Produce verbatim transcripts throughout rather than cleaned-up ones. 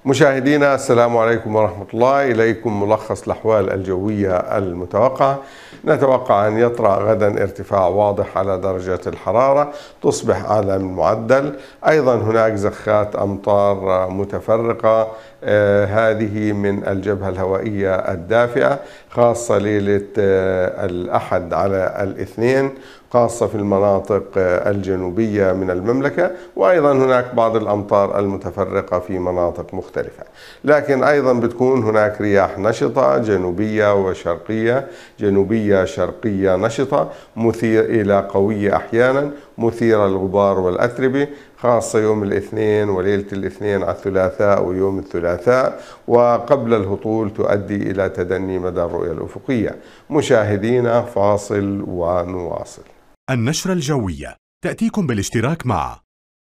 مشاهدينا السلام عليكم ورحمة الله. إليكم ملخص الأحوال الجوية المتوقعة. نتوقع أن يطرأ غدا ارتفاع واضح على درجة الحرارة، تصبح أعلى من المعدل. أيضا هناك زخات أمطار متفرقة، آه هذه من الجبهة الهوائية الدافئة، خاصة ليلة آه الأحد على الاثنين، خاصة في المناطق الجنوبية من المملكة، وأيضا هناك بعض الأمطار المتفرقة في مناطق مختلفة. لكن أيضا بتكون هناك رياح نشطة جنوبية وشرقية، جنوبية شرقية نشطة مثير إلى قوية أحيانا، مثيرة للغبار والأتربة، خاصة يوم الاثنين وليلة الاثنين على الثلاثاء ويوم الثلاثاء، وقبل الهطول تؤدي إلى تدني مدى الرؤية الأفقية. مشاهدينا فاصل ونواصل. النشرة الجوية تأتيكم بالاشتراك مع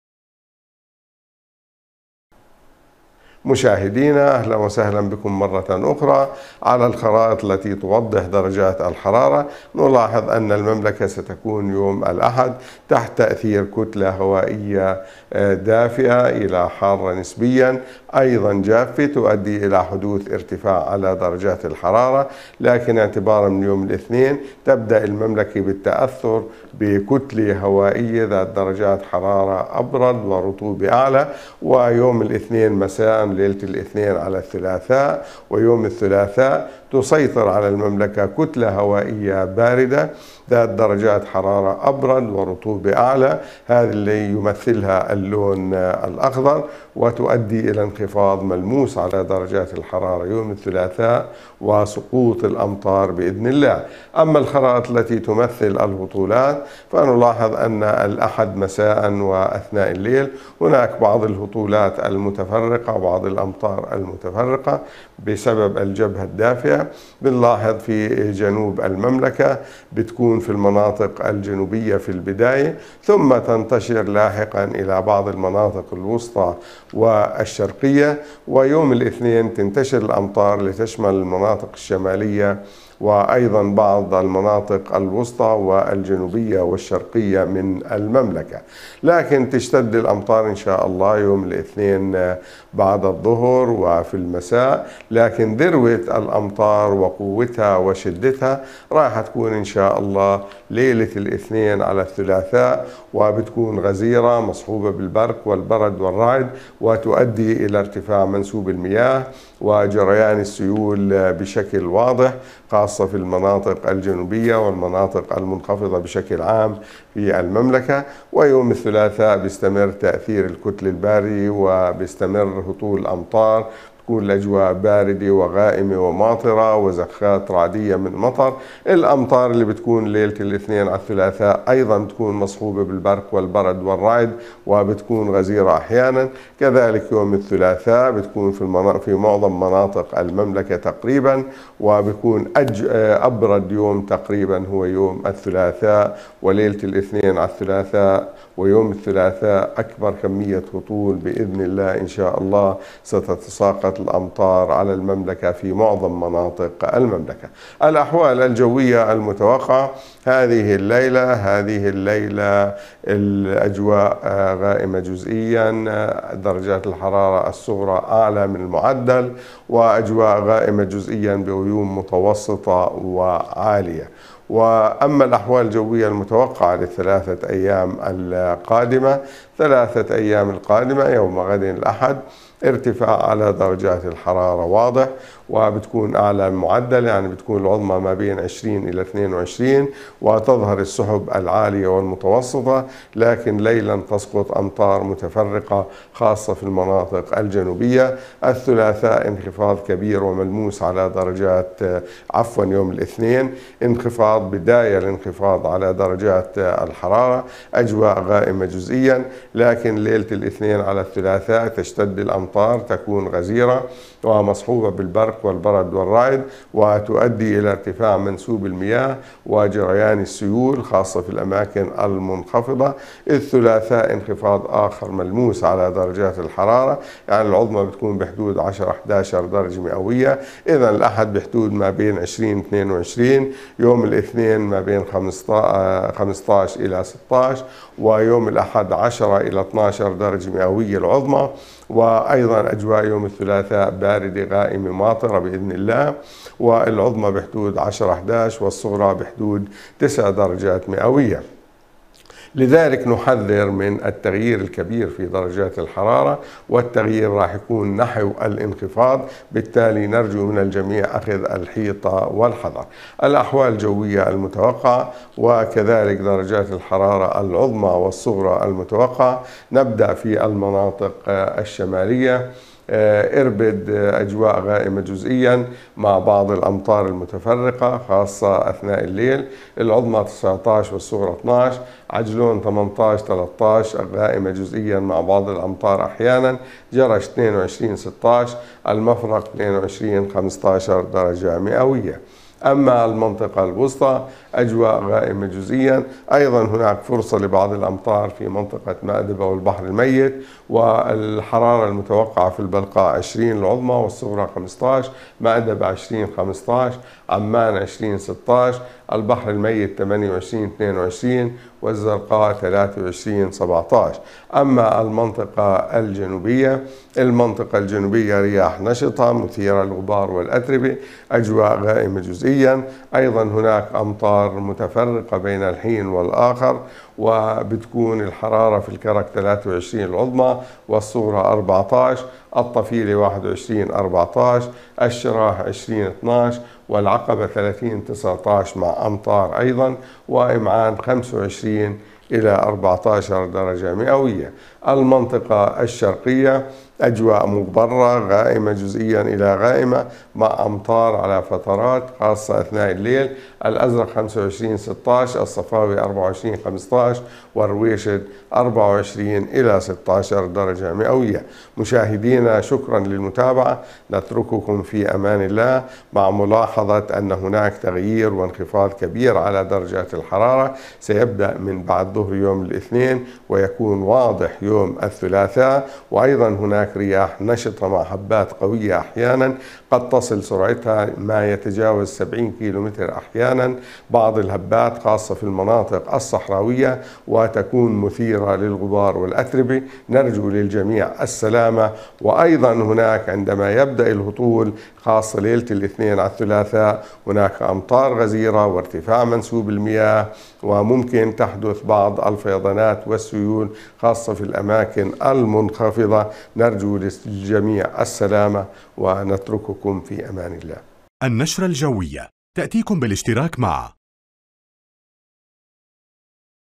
مشاهدينا أهلا وسهلا بكم مرة أخرى على الخرائط التي توضح درجات الحرارة. نلاحظ أن المملكة ستكون يوم الأحد تحت تأثير كتلة هوائية دافئة إلى حارة نسبيا، أيضا جافة تؤدي إلى حدوث ارتفاع على درجات الحرارة. لكن اعتبارا من يوم الاثنين تبدأ المملكة بالتأثر بكتلة هوائية ذات درجات حرارة أبرد ورطوبة أعلى، ويوم الاثنين مساء ليلة الاثنين على الثلاثاء ويوم الثلاثاء تسيطر على المملكة كتلة هوائية باردة ذات درجات حرارة أبرد ورطوبة أعلى، هذا اللي يمثلها اللون الأخضر، وتؤدي إلى انخفاض ملموس على درجات الحرارة يوم الثلاثاء وسقوط الأمطار بإذن الله. أما الخرائط التي تمثل الهطولات فنلاحظ أن الأحد مساء وأثناء الليل هناك بعض الهطولات المتفرقة وبعض الأمطار المتفرقة بسبب الجبهة الدافئة. بنلاحظ في جنوب المملكة بتكون في المناطق الجنوبية في البداية، ثم تنتشر لاحقا إلى بعض المناطق الوسطى والشرقية، ويوم الاثنين تنتشر الأمطار لتشمل المناطق الشمالية وأيضا بعض المناطق الوسطى والجنوبية والشرقية من المملكة. لكن تشتد الأمطار إن شاء الله يوم الاثنين بعد الظهر وفي المساء، لكن ذروة الأمطار وقوتها وشدتها راح تكون إن شاء الله ليلة الاثنين على الثلاثاء، وبتكون غزيرة مصحوبة بالبرق والبرد والرعد، وتؤدي إلى ارتفاع منسوب المياه وجريان السيول بشكل واضح، خاصة في المناطق الجنوبية والمناطق المنخفضة بشكل عام في المملكة. ويوم الثلاثاء بيستمر تأثير الكتل الباري وبيستمر هطول الأمطار، تكون الأجواء باردة وغائمة وماطرة وزخات رعدية من مطر. الأمطار اللي بتكون ليلة الاثنين على الثلاثاء أيضا بتكون مصحوبة بالبرق والبرد والرعد وبتكون غزيرة أحيانا. كذلك يوم الثلاثاء بتكون في المناطق في معظم مناطق المملكة تقريبا، وبيكون أج أبرد يوم تقريبا هو يوم الثلاثاء وليلة الاثنين على الثلاثاء، ويوم الثلاثاء أكبر كمية هطول بإذن الله إن شاء الله ستتساقط الأمطار على المملكة في معظم مناطق المملكة. الأحوال الجوية المتوقعة هذه الليلة هذه الليلة الأجواء غائمة جزئيا، درجات الحرارة الصغرى أعلى من المعدل، وأجواء غائمة جزئيا بغيوم متوسطة وعالية. وأما الأحوال الجوية المتوقعة للثلاثة أيام القادمة، ثلاثة أيام القادمة يوم غد الأحد ارتفاع على درجات الحرارة واضح، وبتكون أعلى من المعدل، يعني بتكون العظمى ما بين عشرين إلى اثنين وعشرين، وتظهر السحب العالية والمتوسطة، لكن ليلا تسقط أمطار متفرقة خاصة في المناطق الجنوبية. الثلاثاء انخفاض كبير وملموس على درجات عفوا يوم الاثنين انخفاض، بداية الانخفاض على درجات الحرارة، أجواء غائمة جزئيا. لكن ليلة الاثنين على الثلاثاء تشتد الأمطار، تكون غزيرة ومصحوبة بالبرق والبرد والرعد، وتؤدي إلى ارتفاع منسوب المياه وجريان السيول خاصة في الأماكن المنخفضة. الثلاثاء انخفاض آخر ملموس على درجات الحرارة، يعني العظمى بتكون بحدود عشرة إحدى عشر درجة مئوية، إذا الأحد بحدود ما بين عشرين اثنين وعشرين، يوم الاثنين الاثنين ما بين خمسة عشر إلى ستة عشر، ويوم الأحد عشرة إلى اثني عشر درجة مئوية العظمى. وأيضا أجواء يوم الثلاثاء باردة غائمة ماطرة بإذن الله، والعظمى بحدود عشرة إحدى عشر والصغرى بحدود تسع درجات مئوية. لذلك نحذر من التغيير الكبير في درجات الحرارة، والتغيير راح يكون نحو الانخفاض، بالتالي نرجو من الجميع أخذ الحيطة والحذر. الأحوال الجوية المتوقعة وكذلك درجات الحرارة العظمى والصغرى المتوقعة. نبدأ في المناطق الشمالية. إربد أجواء غائمة جزئيا مع بعض الأمطار المتفرقة خاصة أثناء الليل. العظمى تسعة عشر والصغرى اثني عشر. عجلون ثمانية عشر ثلاثة عشر غائمة جزئيا مع بعض الأمطار أحيانا. جرش اثنين وعشرين ستة عشر. المفرق اثنين وعشرين خمسة عشر درجة مئوية. أما المنطقة الوسطى أجواء غائمة جزئيا، أيضا هناك فرصة لبعض الأمطار في منطقة مأدبة والبحر الميت، والحرارة المتوقعة في البلقاء عشرين العظمى والصغرى خمسة عشر، مأدبة عشرين خمسة عشر، عمان عشرين ستة عشر، البحر الميت ثمانية وعشرين اثنين وعشرين، والزرقاء ثلاثة وعشرين سبعة عشر. أما المنطقة الجنوبية، المنطقة الجنوبية رياح نشطة مثيرة للغبار والأتربة، أجواء غائمة جزئيا، أيضا هناك أمطار متفرقة بين الحين والآخر، وبتكون الحرارة في الكرك ثلاثة وعشرين العظمى والصغرى أربعة عشر، الطفيلة واحد وعشرين أربعة عشر، الشراح عشرين اثني عشر، والعقبة ثلاثين تسعة عشر مع أمطار أيضا، وإمعان خمسة وعشرين إلى أربعة عشر درجة مئوية. المنطقة الشرقية أجواء مغبرة غائمة جزئيا إلى غائمة مع أمطار على فترات خاصة أثناء الليل. الأزرق خمسة وعشرين ستة عشر، الصفاوي أربعة وعشرين خمسة عشر، والرويشد أربعة وعشرين إلى ستة عشر درجة مئوية. مشاهدينا شكرا للمتابعة، نترككم في أمان الله، مع ملاحظة أن هناك تغيير وانخفاض كبير على درجات الحرارة سيبدأ من بعد ظهر يوم الاثنين ويكون واضح يوم الثلاثاء. وأيضا هناك رياح نشطة مع هبات قوية أحيانا قد تصل سرعتها ما يتجاوز سبعين كيلومتر أحيانا، بعض الهبات خاصة في المناطق الصحراوية، وتكون مثيرة للغبار والأتربة. نرجو للجميع السلامة. وأيضا هناك عندما يبدأ الهطول خاصة ليلة الاثنين على الثلاثاء هناك أمطار غزيرة وارتفاع منسوب المياه، وممكن تحدث بعض الفيضانات والسيول خاصة في الأماكن المنخفضة. نرجو للجميع السلامة ونترككم في أمان الله. النشرة الجوية تأتيكم بالاشتراك مع